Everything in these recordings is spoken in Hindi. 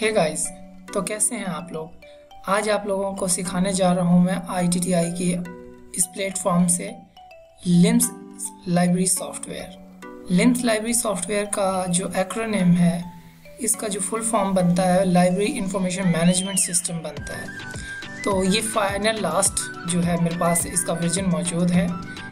हे गाइस, तो कैसे हैं आप लोग। आज आप लोगों को सिखाने जा रहा हूं मैं ITTI की इस प्लेटफॉर्म से LIMS library software. LIMS library software का जो एक्रोनिम है, इसका जो फुल फॉर्म बनता है लाइब्रेरी इंफॉर्मेशन मैनेजमेंट सिस्टम बनता है। तो ये फाइनल लास्ट जो है मेरे पास इसका वर्जन मौजूद है।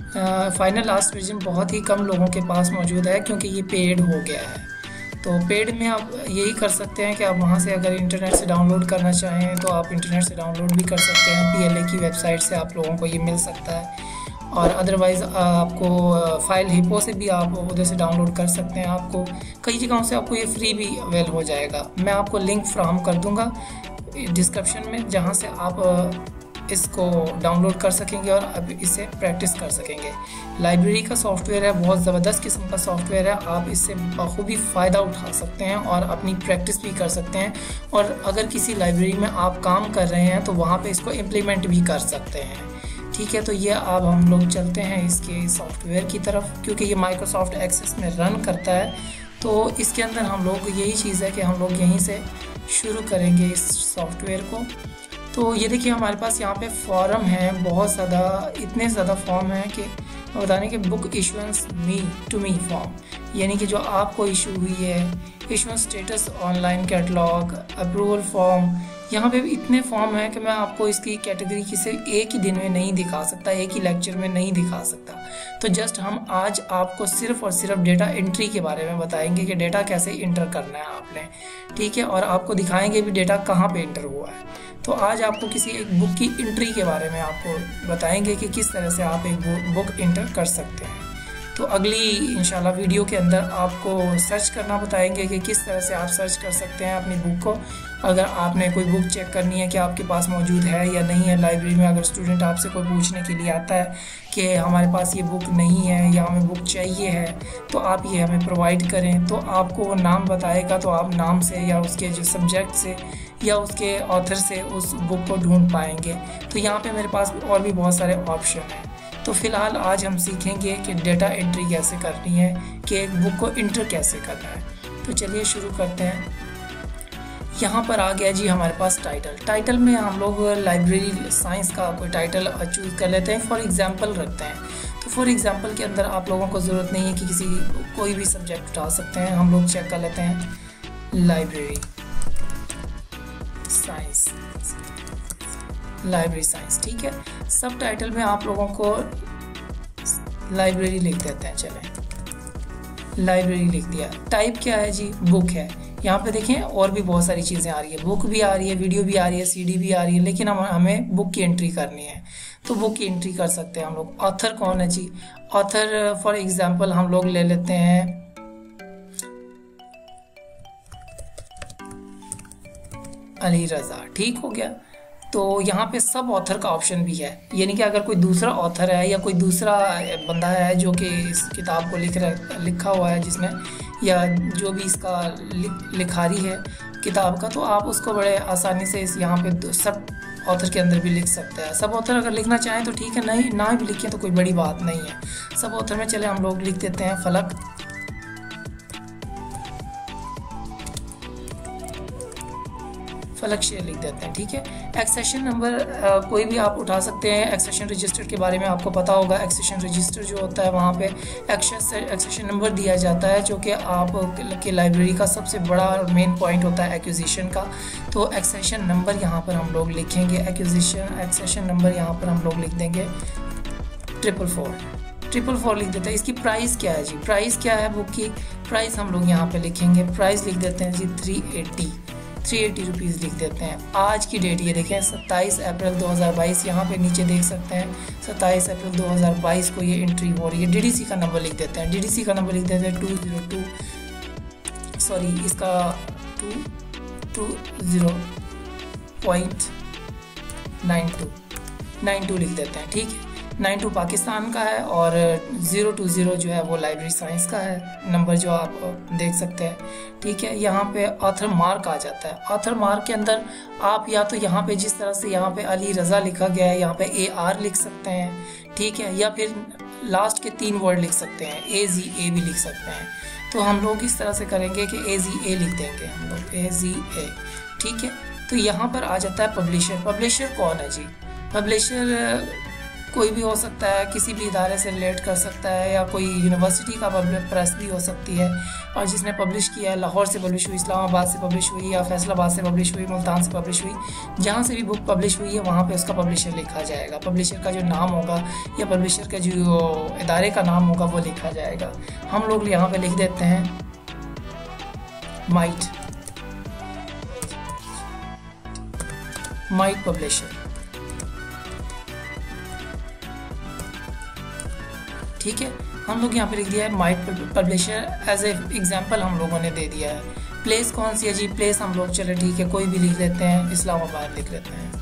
फाइनल लास्ट वर्जन बहुत ही कम लोगों के पास मौजूद है क्योंकि ये पेड हो गया है। तो पेड में आप यही कर सकते हैं कि आप वहाँ से अगर इंटरनेट से डाउनलोड करना चाहें तो आप इंटरनेट से डाउनलोड भी कर सकते हैं। PLA की वेबसाइट से आप लोगों को ये मिल सकता है, और अदरवाइज़ आपको फाइल हिपो से भी आप उधर से डाउनलोड कर सकते हैं। आपको कई जगहों से आपको ये फ्री भी अवेल हो जाएगा। मैं आपको लिंक फ्राहम कर दूँगा डिस्क्रिप्शन में, जहाँ से आप इसको डाउनलोड कर सकेंगे और अब इसे प्रैक्टिस कर सकेंगे। लाइब्रेरी का सॉफ्टवेयर है, बहुत ज़बरदस्त किस्म का सॉफ्टवेयर है। आप इससे बखूबी फ़ायदा उठा सकते हैं और अपनी प्रैक्टिस भी कर सकते हैं, और अगर किसी लाइब्रेरी में आप काम कर रहे हैं तो वहाँ पे इसको इम्प्लीमेंट भी कर सकते हैं। ठीक है, तो ये अब हम लोग चलते हैं इसके सॉफ्टवेयर की तरफ, क्योंकि ये माइक्रोसॉफ्ट एक्सेस में रन करता है। तो इसके अंदर हम लोग यही चीज़ है कि हम लोग यहीं से शुरू करेंगे इस सॉफ्टवेयर को। तो ये देखिए हमारे पास यहाँ पे फॉर्म है, बहुत ज़्यादा, इतने ज़्यादा फॉर्म है कि बताने कि book issuance to me form, यानी कि जो आपको इशू हुई है, issuance status online catalogue, approval form. यहाँ पे भी इतने फॉर्म हैं कि मैं आपको इसकी कैटेगरी किसी एक ही दिन में नहीं दिखा सकता, एक ही लेक्चर में नहीं दिखा सकता। तो जस्ट हम आज आपको सिर्फ और सिर्फ डेटा एंट्री के बारे में बताएंगे कि डेटा कैसे इंटर करना है आपने। ठीक है, और आपको दिखाएंगे भी डेटा कहाँ पे इंटर हुआ है। तो आज आपको किसी एक बुक की एंट्री के बारे में आपको बताएंगे कि किस तरह से आप एक बुक इंटर कर सकते हैं। तो अगली इंशाल्लाह वीडियो के अंदर आपको सर्च करना बताएंगे कि किस तरह से आप सर्च कर सकते हैं अपनी बुक को। अगर आपने कोई बुक चेक करनी है कि आपके पास मौजूद है या नहीं है लाइब्रेरी में, अगर स्टूडेंट आपसे कोई पूछने के लिए आता है कि हमारे पास ये बुक नहीं है या हमें बुक चाहिए है, तो आप ये हमें प्रोवाइड करें। तो आपको वो नाम बताएगा, तो आप नाम से या उसके जो सब्जेक्ट से या उसके ऑथर से उस बुक को ढूंढ पाएंगे। तो यहाँ पे मेरे पास और भी बहुत सारे ऑप्शन हैं। तो फ़िलहाल आज हम सीखेंगे कि डेटा एंट्री कैसे करनी है, कि एक बुक को इंटर कैसे करना है। तो चलिए शुरू करते हैं। यहाँ पर आ गया जी हमारे पास टाइटल में हम लोग लाइब्रेरी साइंस का कोई टाइटल चूज़ कर लेते हैं। फॉर एग्जांपल रखते हैं, तो फॉर एग्जांपल के अंदर आप लोगों को ज़रूरत नहीं है कि कोई भी सब्जेक्ट उठा सकते हैं। हम लोग चेक कर लेते हैं लाइब्रेरी साइंस। ठीक है, सब टाइटल में आप लोगों को लाइब्रेरी लिख देते हैं। चलें, लाइब्रेरी लिख दिया। टाइप क्या है जी? बुक है। यहाँ पे देखें और भी बहुत सारी चीज़ें आ रही है, बुक भी आ रही है, वीडियो भी आ रही है, CD भी आ रही है, लेकिन हमें बुक की एंट्री करनी है। तो बुक की एंट्री कर सकते हैं हम लोग। ऑथर कौन है जी? ऑथर फॉर एग्जाम्पल हम लोग ले लेते हैं अली रज़ा। ठीक हो गया। तो यहाँ पे सब ऑथर का ऑप्शन भी है, यानी कि अगर कोई दूसरा ऑथर है या कोई दूसरा बंदा है जो कि इस किताब को लिखा हुआ है जिसने, या जो भी इसका लिखारी है किताब का, तो आप उसको बड़े आसानी से इस यहाँ पे सब ऑथर के अंदर भी लिख सकते हैं। सब ऑथर अगर लिखना चाहें तो ठीक है, नहीं ना भी लिखें तो कोई बड़ी बात नहीं है। सब ऑथर में चले हम लोग लिख देते हैं फलक शेयर लिख देते हैं। ठीक है, एक्सेशन नंबर कोई भी आप उठा सकते हैं। एक्सेशन रजिस्टर के बारे में आपको पता होगा। एक्सेशन रजिस्टर जो होता है वहाँ पे एक्सेशन नंबर दिया जाता है, जो कि आप के लाइब्रेरी का सबसे बड़ा मेन पॉइंट होता है एक्विजिशन का। तो एक्सेशन नंबर यहाँ पर हम लोग लिखेंगे। एक्सेशन नंबर यहाँ पर हम लोग लिख देंगे 444 लिख देते हैं। इसकी प्राइस क्या है जी? प्राइस क्या है बुक की? प्राइस हम लोग यहाँ पे लिखेंगे, प्राइस लिख देते हैं जी 380 रुपीज़ लिख देते हैं। आज की डेट ये देखें 27 अप्रैल 2022, यहाँ पे नीचे देख सकते हैं 27 अप्रैल 2022 को ये एंट्री हो रही है। DDC का नंबर लिख देते हैं। DDC का नंबर लिख देते हैं 202, सॉरी इसका 220.92 लिख देते हैं। ठीक है, 92 पाकिस्तान का है और 020 जो है वो लाइब्रेरी साइंस का है नंबर, जो आप देख सकते हैं। ठीक है, यहाँ पे ऑथर मार्क आ जाता है। ऑथर मार्क के अंदर आप या तो यहाँ पे जिस तरह से यहाँ पे अली रज़ा लिखा गया है, यहाँ पे AR लिख सकते हैं। ठीक है, या फिर लास्ट के 3 वर्ड लिख सकते हैं, AZA भी लिख सकते हैं। तो हम लोग इस तरह से करेंगे कि AZA लिख देंगे हम लोग AZA, ठीक है। तो यहाँ पर आ जाता है पब्लिशर। पब्लिशर कौन है जी? पब्लिशर कोई भी हो सकता है, किसी भी इदारे से रिलेट कर सकता है, या कोई यूनिवर्सिटी का पब्लिक प्रेस भी हो सकती है, और जिसने पब्लिश किया है, लाहौर से पब्लिश हुई, इस्लामाबाद से पब्लिश हुई, या फैसलाबाद से पब्लिश हुई, मुल्तान से पब्लिश हुई, जहाँ से भी बुक पब्लिश हुई है वहाँ पे उसका पब्लिशर लिखा जाएगा। पब्लिशर का जो नाम होगा या पब्लिशर का जो इदारे का नाम होगा वो लिखा जाएगा। हम लोग यहाँ पे लिख देते हैं माइट पब्लिशर, ठीक है। हम लोग यहाँ पे लिख दिया है might publisher, as a example हम लोगों ने दे दिया है। प्लेस कौन सी है जी? प्लेस हम लोग चले ठीक है कोई भी लिख लेते हैं, इस्लामाबाद लिख लेते हैं।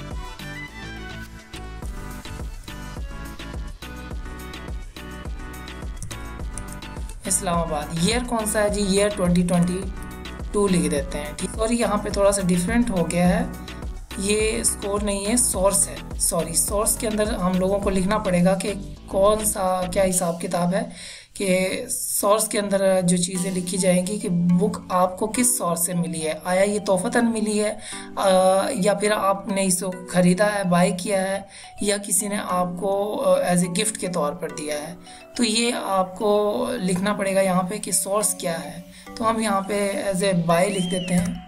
इस्लामाबाद। ईयर कौन सा है जी? ईयर 2022 लिख देते हैं, ठीक। सॉरी यहाँ पे थोड़ा सा डिफरेंट हो गया है, ये स्कोर नहीं है, सोर्स है। सॉरी, सोर्स के अंदर हम लोगों को लिखना पड़ेगा कि कौन सा क्या हिसाब किताब है, कि सोर्स के अंदर जो चीज़ें लिखी जाएंगी कि बुक आपको किस सोर्स से मिली है। आया ये तोहफतन मिली है, या फिर आपने इसको ख़रीदा है, बाय किया है, या किसी ने आपको एज ए गिफ्ट के तौर पर दिया है। तो ये आपको लिखना पड़ेगा यहाँ पे कि सोर्स क्या है। तो हम यहाँ पे एज ए बाय लिख देते हैं।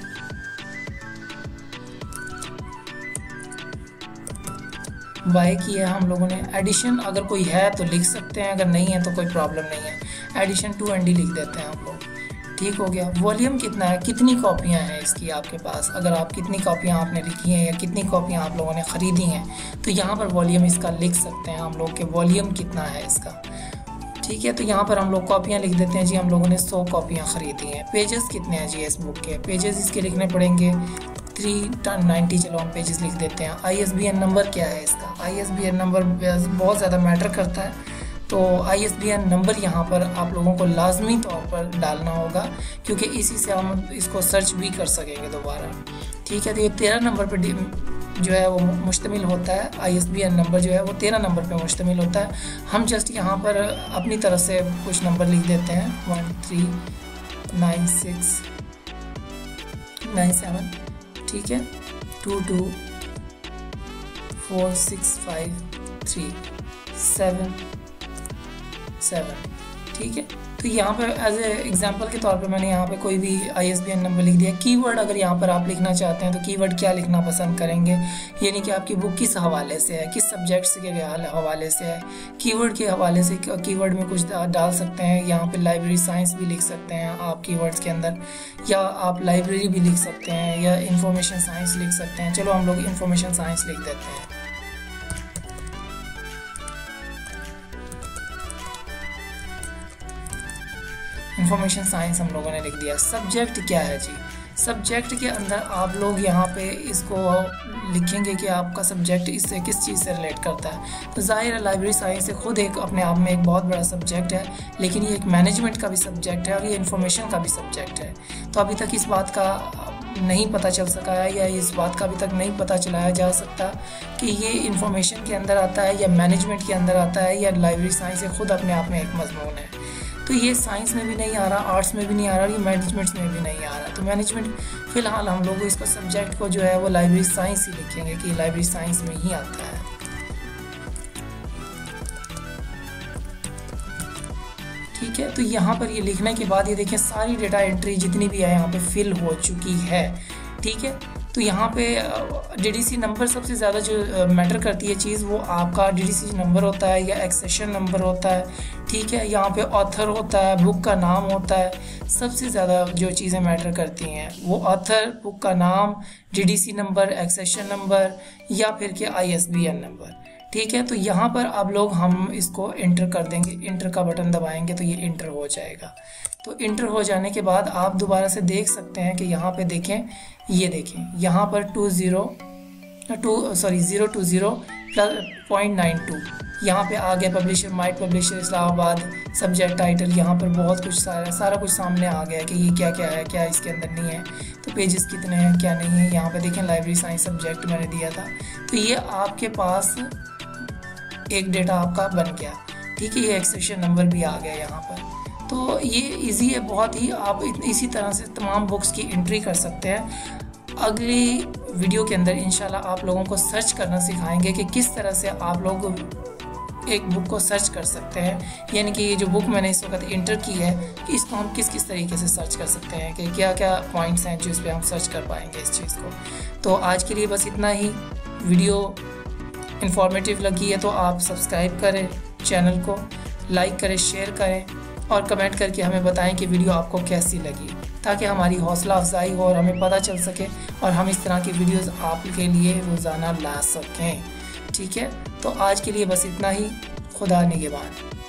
बाय किया है हम लोगों ने। एडिशन अगर कोई है तो लिख सकते हैं, अगर नहीं है तो कोई प्रॉब्लम नहीं है। एडिशन 2 ND लिख देते हैं हम लोग, ठीक हो गया। वॉल्यूम कितना है, कितनी कॉपियां हैं इसकी आपके पास, अगर आप कितनी कॉपियां आपने लिखी हैं या कितनी कॉपियां आप लोगों ने ख़रीदी हैं, तो यहाँ पर वॉल्यूम इसका लिख सकते हैं हम लोग के वॉल्यूम कितना है इसका, ठीक है। तो यहाँ पर हम लोग कॉपियाँ लिख देते हैं जी, हम लोगों ने 100 कॉपियाँ ख़रीदी हैं। पेजेस कितने हैं जी इस बुक के? पेजेस इसके लिखने पड़ेंगे 390। चलो हम पेजेस लिख देते हैं। ISBN नंबर क्या है इसका? ISBN नंबर बहुत ज़्यादा मैटर करता है, तो ISBN नंबर यहाँ पर आप लोगों को लाजमी तौर पर डालना होगा, क्योंकि इसी से हम इसको सर्च भी कर सकेंगे दोबारा, ठीक है। तो ये 13 नंबर पर जो है वो मुश्तमिल होता है। ISBN नंबर जो है वो 13 नंबर पे मुश्तमिल होता है। हम जस्ट यहाँ पर अपनी तरफ से कुछ नंबर लिख देते हैं, 139697, ठीक है, 22465377, ठीक है। तो यहाँ पर एज ए एग्जांपल के तौर पे मैंने यहाँ पे कोई भी ISBN नंबर लिख दिया। कीवर्ड अगर यहाँ पर आप लिखना चाहते हैं तो कीवर्ड क्या लिखना पसंद करेंगे, यानी कि आपकी बुक किस हवाले से है, किस सब्जेक्ट्स के हवाले से है। कीवर्ड के हवाले से कीवर्ड में कुछ डाल सकते हैं। यहाँ पे लाइब्रेरी साइंस भी लिख सकते हैं आप कीवर्ड्स के अंदर, या आप लाइब्रेरी भी लिख सकते हैं, या इंफॉर्मेशन साइंस लिख सकते हैं। चलो हम लोग इंफॉर्मेशन साइंस लिख देते हैं। इंफॉर्मेशन साइंस हम लोगों ने लिख दिया। सब्जेक्ट क्या है जी? सब्जेक्ट के अंदर आप लोग यहाँ पे इसको लिखेंगे कि आपका सब्जेक्ट इससे किस चीज़ से रिलेट करता है। तो ज़ाहिर है लाइब्रेरी साइंस से खुद एक अपने आप में एक बहुत बड़ा सब्जेक्ट है, लेकिन ये एक मैनेजमेंट का भी सब्जेक्ट है और ये इंफॉर्मेशन का भी सब्जेक्ट है। तो अभी तक इस बात का नहीं पता चल सका है, या इस बात का अभी तक नहीं पता चलाया जा सकता कि ये इंफॉर्मेशन के अंदर आता है या मैनेजमेंट के अंदर आता है, या लाइब्रेरी साइंस से खुद अपने आप में एक मजमून है। तो ये साइंस में भी नहीं आ रहा, आर्ट्स में भी नहीं आ रहा, ये मैनेजमेंट में भी नहीं आ रहा। तो मैनेजमेंट फ़िलहाल हम लोग इसको सब्जेक्ट को जो है वो लाइब्रेरी साइंस ही लिखेंगे कि लाइब्रेरी साइंस में ही आता है। ठीक है, तो यहाँ पर ये लिखने के बाद ये देखें सारी डेटा एंट्री जितनी भी है यहाँ पे फिल हो चुकी है। ठीक है, तो यहाँ पे DDC नंबर सबसे ज़्यादा जो मैटर करती है चीज़, वो आपका DDC नंबर होता है या एक्सेशन नंबर होता है। ठीक है, यहाँ पे ऑथर होता है, बुक का नाम होता है। सबसे ज़्यादा जो चीज़ें मैटर करती हैं वो ऑथर, बुक का नाम, DDC नंबर, एक्सेशन नंबर, या फिर के ISBN नंबर। ठीक है, तो यहाँ पर अब लोग हम इसको इंटर कर देंगे। इंटर का बटन दबाएंगे तो ये इंटर हो जाएगा। तो इंटर हो जाने के बाद आप दोबारा से देख सकते हैं कि यहाँ पे देखें, ये देखें यहाँ पर 020.92 यहाँ पे आ गया। Publisher might publisher Islamabad, subject title, यहाँ पर बहुत कुछ सारा कुछ सामने आ गया कि ये क्या क्या है, क्या इसके अंदर नहीं है, तो पेजेस कितने हैं, क्या नहीं है। यहाँ पे देखें लाइब्रेरी साइंस सब्जेक्ट मैंने दिया था, तो ये आपके पास एक डेटा आपका बन गया। ठीक है, ये एक्सेशन नंबर भी आ गया यहाँ पर। तो ये इजी है बहुत ही। आप इसी तरह से तमाम बुक्स की एंट्री कर सकते हैं। अगली वीडियो के अंदर इंशाल्लाह आप लोगों को सर्च करना सिखाएंगे कि किस तरह से आप लोग एक बुक को सर्च कर सकते हैं, यानी कि ये जो बुक मैंने इस वक्त इंटर की है कि इसको हम किस किस तरीके से सर्च कर सकते हैं, कि क्या क्या पॉइंट्स हैं जो इस पर हम सर्च कर पाएंगे इस चीज़ को। तो आज के लिए बस इतना ही। वीडियो इंफॉर्मेटिव लगी है तो आप सब्सक्राइब करें चैनल को, लाइक करें, शेयर करें और कमेंट करके हमें बताएं कि वीडियो आपको कैसी लगी, ताकि हमारी हौसला अफजाई हो और हमें पता चल सके और हम इस तरह की वीडियोस आपके लिए रोज़ाना ला सकें। ठीक है, तो आज के लिए बस इतना ही। खुदा निगहबान।